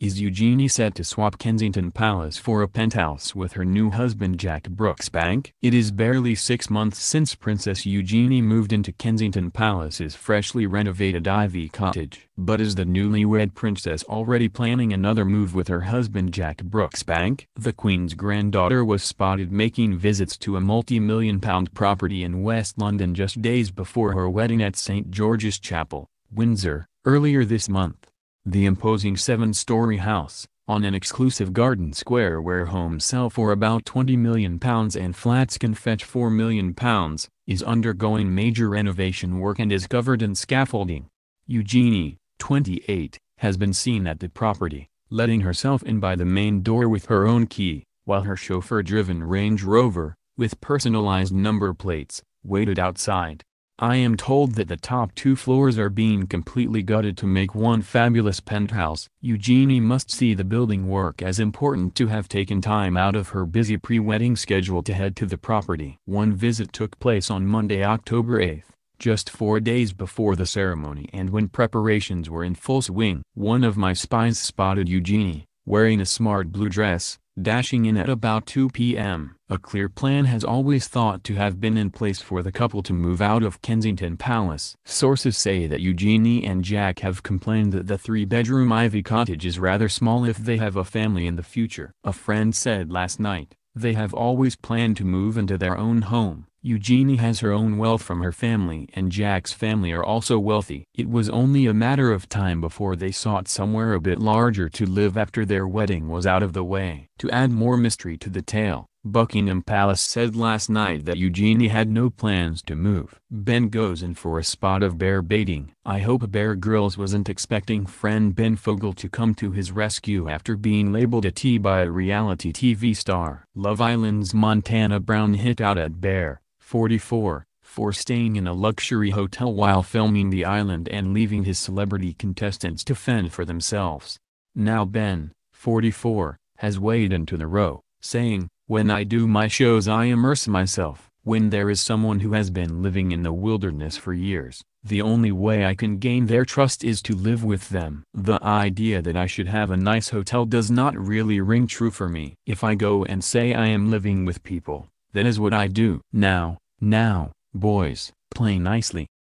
Is Eugenie set to swap Kensington Palace for a penthouse with her new husband Jack Brooksbank? It is barely 6 months since Princess Eugenie moved into Kensington Palace's freshly renovated Ivy Cottage. But is the newlywed princess already planning another move with her husband Jack Brooksbank? The Queen's granddaughter was spotted making visits to a multi-million-pound property in West London just days before her wedding at St George's Chapel, Windsor, earlier this month. The imposing 7-story house, on an exclusive garden square where homes sell for about £20 million and flats can fetch £4 million, is undergoing major renovation work and is covered in scaffolding. Eugenie, 28, has been seen at the property, letting herself in by the main door with her own key, while her chauffeur-driven Range Rover, with personalized number plates, waited outside. I am told that the top 2 floors are being completely gutted to make one fabulous penthouse. Eugenie must see the building work as important to have taken time out of her busy pre-wedding schedule to head to the property. One visit took place on Monday, October 8, just 4 days before the ceremony and when preparations were in full swing. One of my spies spotted Eugenie, wearing a smart blue dress, dashing in at about 2 p.m. A clear plan has always thought to have been in place for the couple to move out of Kensington Palace. Sources say that Eugenie and Jack have complained that the 3-bedroom Ivy Cottage is rather small if they have a family in the future. A friend said last night, they have always planned to move into their own home. Eugenie has her own wealth from her family and Jack's family are also wealthy. It was only a matter of time before they sought somewhere a bit larger to live after their wedding was out of the way. To add more mystery to the tale, Buckingham Palace said last night that Eugenie had no plans to move. Ben goes in for a spot of bear baiting. I hope Bear Grylls wasn't expecting friend Ben Fogle to come to his rescue after being labeled a T by a reality TV star. Love Island's Montana Brown hit out at Bear, 44, for staying in a luxury hotel while filming The Island and leaving his celebrity contestants to fend for themselves. Now Ben, 44, has waded into the row, saying, "When I do my shows I immerse myself. When there is someone who has been living in the wilderness for years, the only way I can gain their trust is to live with them. The idea that I should have a nice hotel does not really ring true for me. If I go and say I am living with people, that is what I do. Now, boys, play nicely."